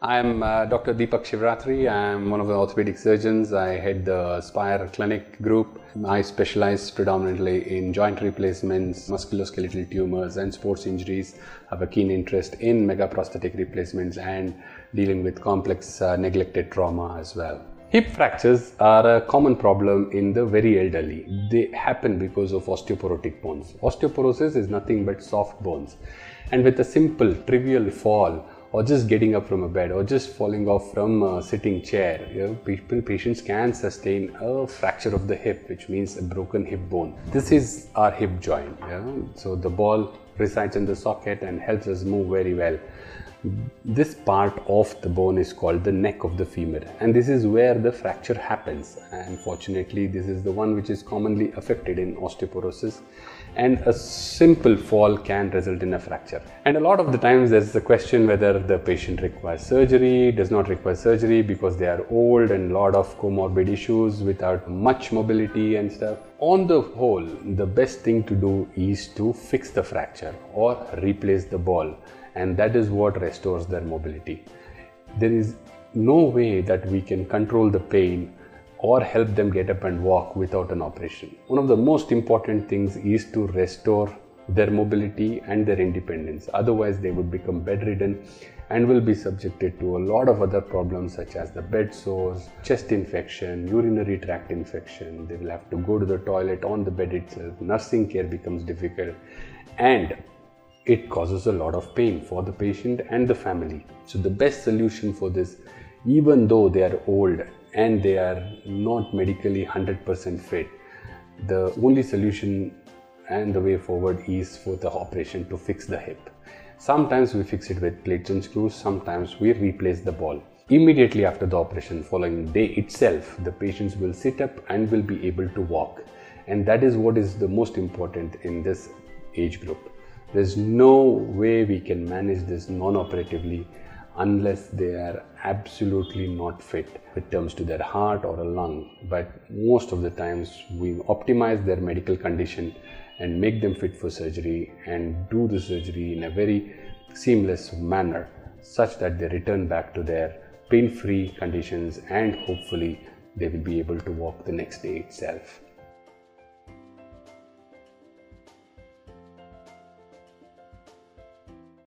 I'm Dr.Deepak Shivarathre. I'm one of the orthopedic surgeons. I head the Spire Clinic group. I specialize predominantly in joint replacements, musculoskeletal tumors and sports injuries. I have a keen interest in megaprosthetic replacements and dealing with complex neglected trauma as well. Hip fractures are a common problem in the very elderly. They happen because of osteoporotic bones. Osteoporosis is nothing but soft bones. And with a simple, trivial fall, or just getting up from a bed, or just falling off from a sitting chair, patients can sustain a fracture of the hip, which means a broken hip bone. This is our hip joint. So the ball resides in the socket and helps us move very well. This part of the bone is called the neck of the femur, and this is where the fracture happens. Unfortunately, this is the one which is commonly affected in osteoporosis, and a simple fall can result in a fracture. And a lot of the times there's the question whether the patient requires surgery, does not require surgery because they are old and a lot of comorbid issues without much mobility and stuff. On the whole, the best thing to do is to fix the fracture or replace the ball, and that is what restores their mobility. There is no way that we can control the pain or help them get up and walk without an operation. One of the most important things is to restore their mobility and their independence. Otherwise, they would become bedridden and will be subjected to a lot of other problems such as the bed sores, chest infection, urinary tract infection. They will have to go to the toilet on the bed itself. Nursing care becomes difficult, and it causes a lot of pain for the patient and the family. So the best solution for this, even though they are old and they are not medically 100% fit, the only solution and the way forward is for the operation to fix the hip. Sometimes we fix it with plates and screws, sometimes we replace the ball. Immediately after the operation, following day itself, the patients will sit up and will be able to walk. And that is what is the most important in this age group. There's no way we can manage this non-operatively unless they are absolutely not fit with terms to their heart or a lung. But most of the times we optimize their medical condition and make them fit for surgery and do the surgery in a very seamless manner such that they return back to their pain-free conditions, and hopefully they will be able to walk the next day itself.